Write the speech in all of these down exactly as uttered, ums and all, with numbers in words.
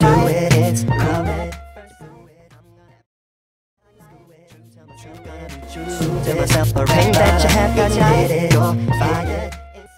do it, it's coming. Tell myself a ring that you have got lighted. Your fire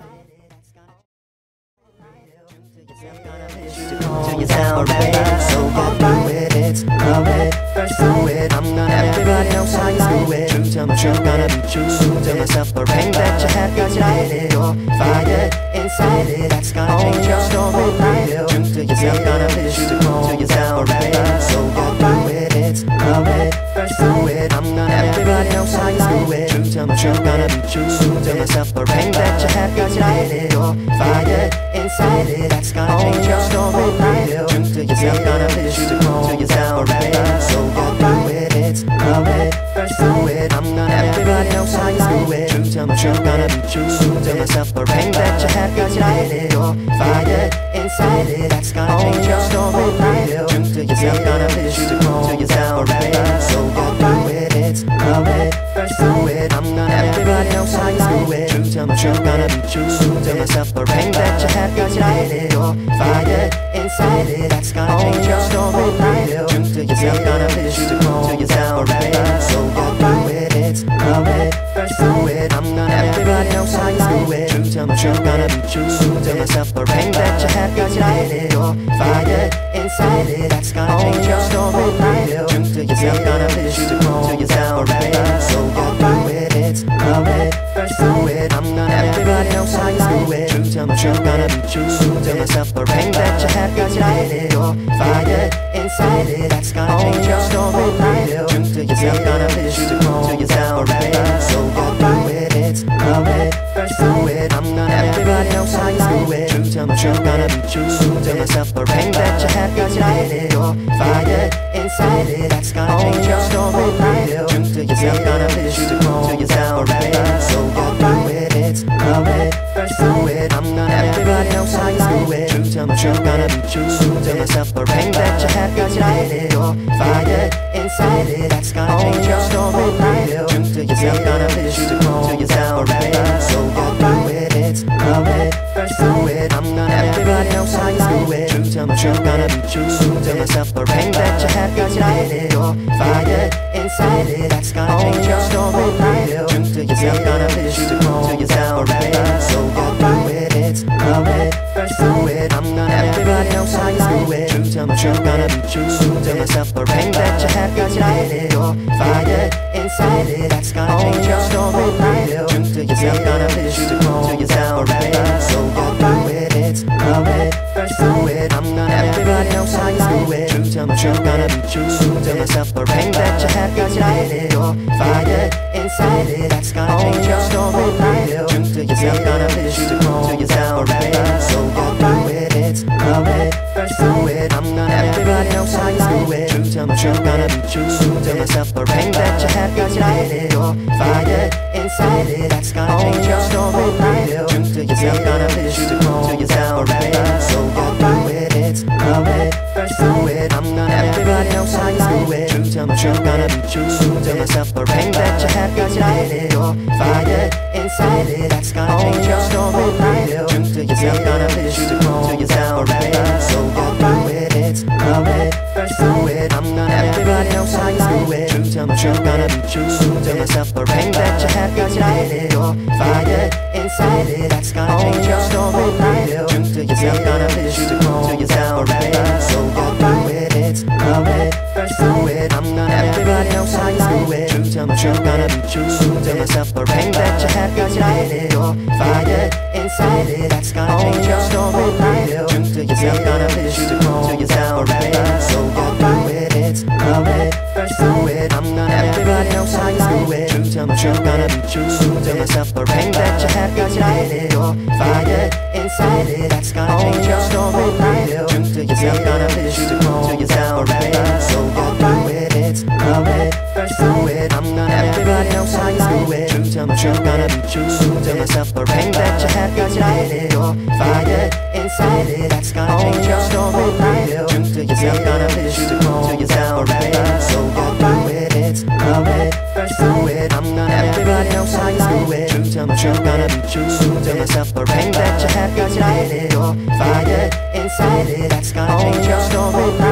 till you sound right. So you do it, it's coming. First do it, I'm gonna everybody else I do it. True to my truth, gonna be true. Tell myself a ring that you have got lighted. Your fire inside it, that's gonna change your story. True to yourself, gonna be true till you sound right. So you do it, it's coming. First do it, I'm gonna everybody else I do it. True to my truth, gonna be true. Tell myself a ring that you have got lighted. Your fire inside it, that's gonna change your story. True to yourself, gonna be true till you sound right. So you do it, it's coming. First do it, I'm gonna everybody else I do it. True to my truth, gonna be true. Tell myself a ring that you have got lighted. Your fire inside it, that's gonna change your story. True to yourself, gonna be true till you sound right. So you do it, it's coming. First do it, I'm gonna everybody else I do it. True to my truth, gonna be true. Tell myself a ring that you have got lighted. Your fire inside it, that's gonna change your story. True to yourself, gonna be true till you sound right. So you do it, it's coming. First do it, I'm gonna everybody else I do it. True to my truth, gonna be true. Tell myself a ring that you have got lighted. Your fire inside it, that's gonna change your story. True to yourself, gonna be true till you sound right. So you do it, it's coming. First do it, I'm gonna everybody else I do it. True to my truth, gonna be true. Tell myself a ring that you have got lighted. Your fire inside it, that's gonna change your story. True to yourself, gonna be true till you sound right. So you do it, it's coming. First do it, I'm gonna everybody else I do it. True to my truth, gonna be true. Tell myself a ring that you have got lighted. Your fire inside it, that's gonna change your story. True to yourself, gonna be true till you sound right. So you do it, it's coming. First do it, I'm gonna everybody else I do it. True to my truth, gonna be true. Tell myself a ring that you have got lighted. Your fire inside it, that's gonna change your story. True to yourself, gonna be true till you sound right. So you do it, it's coming. First do it, I'm gonna everybody else I do it. True to my truth, gonna be true. Tell myself a ring that you have got lighted. Your fire inside it, that's gonna change your story. True to yourself, gonna be true till you sound right. So you do it, it's coming. First do it, I'm gonna everybody else I do it. True to my truth, gonna be true. Tell myself a ring that you have got lighted. Your fire inside it, that's gonna change your story. True to yourself, gonna be true till you sound right. So you do it, it's coming. First do it, I'm gonna everybody else I do it. True to my truth, gonna be true. Tell myself a ring that you have got lighted. Your fire inside it, that's gonna change your story. True to yourself, gonna be true till you sound right. So you do it, it's coming. First do it, I'm gonna everybody else I do it. True to my truth, gonna be true. Tell myself a ring that you have got lighted. Your fire inside it, that's gonna change your story. True to yourself, gonna be true till you sound right. So you do it, it's coming. First do it, I'm gonna everybody else I do it. True to my truth, gonna be true. Tell myself a ring that you have got lighted. Your fire inside it, that's gonna change your story. True to yourself, gonna be true till you sound right. So you do it, it's coming. First do it, I'm gonna everybody else I do it. True to my truth, gonna be true. Tell myself a ring that you have got lighted. Your fire inside it, that's gonna change your story. True to yourself, gonna be true till you sound right. So you do it, it's coming. First do it, I'm gonna everybody else I do it. True to my truth, gonna be true. Tell myself a ring that you have got lighted. Your fire inside it, that's gonna change your story. True to yourself, gonna be true till you sound right. So you do it, it's coming. First do it, I'm gonna everybody else I do it. True to my truth, gonna be true. Tell myself a ring that you have got lighted. Your fire inside it, that's gonna change your story. True to yourself, gonna be true till you sound right. So you do it, it's coming. First do it, I'm gonna everybody else I do it. True to my truth, gonna be true. Tell myself a ring that you have got lighted. Your fire inside it, that's gonna change your story. True to yourself, gonna be true till you sound right. So you do it, it's coming. First do it, I'm gonna everybody else I do it. True to my truth, gonna be true. Tell myself a ring that you have got lighted. Your fire inside it, that's gonna change your story.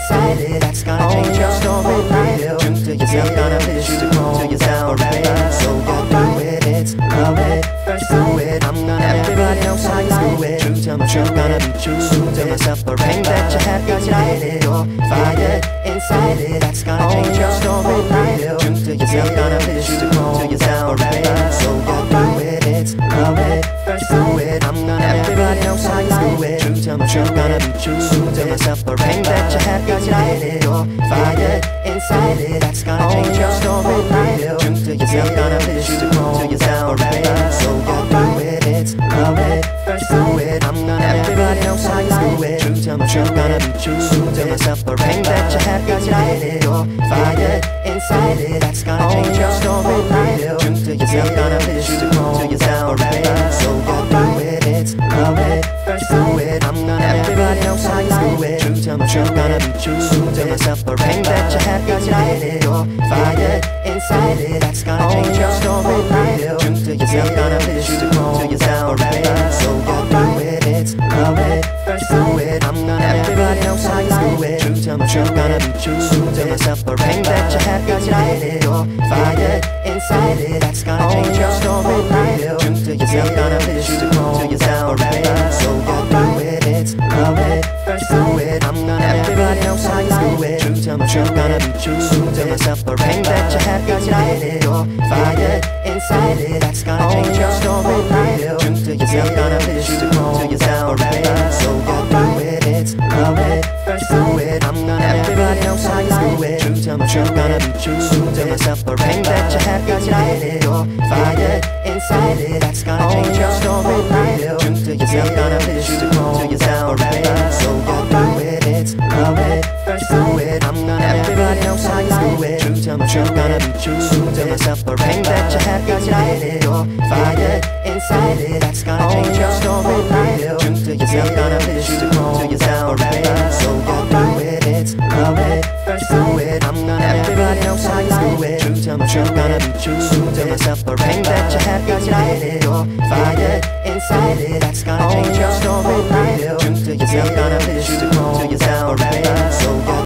inside it, that's gonna change your story. Real, true to yourself, gonna push you to yourself, baby. So you do it, it's love it, first do it. I'm gonna everybody else I do it. True to myself, gonna be true to myself. The rain that you have, cause you light it or fire inside it, that's gonna change your story. Real, true to yourself, gonna push you to yourself, baby. So you do it, it's love it, first do it. I'm gonna everybody else I do it. True to myself, gonna be true to myself. The rain that you have, cause you light it or fire inside it, that's gonna change your story. Real, true to yourself, gonna push you to yourself, baby. So you do it, it's love it, first do it. I'm gonna everybody else I do it. True to myself, gonna be true to myself. The rain that you have, cause you light it or fire inside it, that's gonna change your story. Real, true to yourself, gonna push you to yourself, baby. So you do it, it's love it, first do it. I'm gonna everybody else I do it. True to myself, gonna be true to myself. The rain that you have, cause you light it or fire inside it, that's gonna change your story. Real, true to yourself, gonna push you to yourself, baby. So you do it, it's love it, first do it. I'm gonna everybody else I do it. True to myself, gonna be true to myself. The rain that you have, cause you light it or fire inside it, that's gonna change your story. Real, true to yourself, gonna push you to yourself, baby. So you do it, it's love it, first do it. I'm gonna everybody else I do it. True to myself, gonna be true to myself. The rain that you have, cause you light it or fire inside it, that's gonna change your story. Real, true to yourself, gonna push you to yourself, baby. So you do it, it's love it, first do it. I'm gonna everybody else I do it. True to myself, gonna be true to myself. The rain that you have, cause you light it or fire inside it, that's gonna change your story. Real, true to yourself, gonna push you to yourself, baby. So you do it, it's love it, first do it. I'm gonna everybody else I do it. True to myself, gonna be true to myself. The rain that you have, cause you light it or fire inside it, that's gonna change your story. Real, true to yourself, gonna push you to yourself, baby. So you do it, it's love it, first do it. I'm gonna everybody else I do it. True to myself, gonna be true to myself. The rain that you have, cause you light it or fire inside it, that's gonna change your story. Real, true to yourself, gonna push you to yourself, baby. So you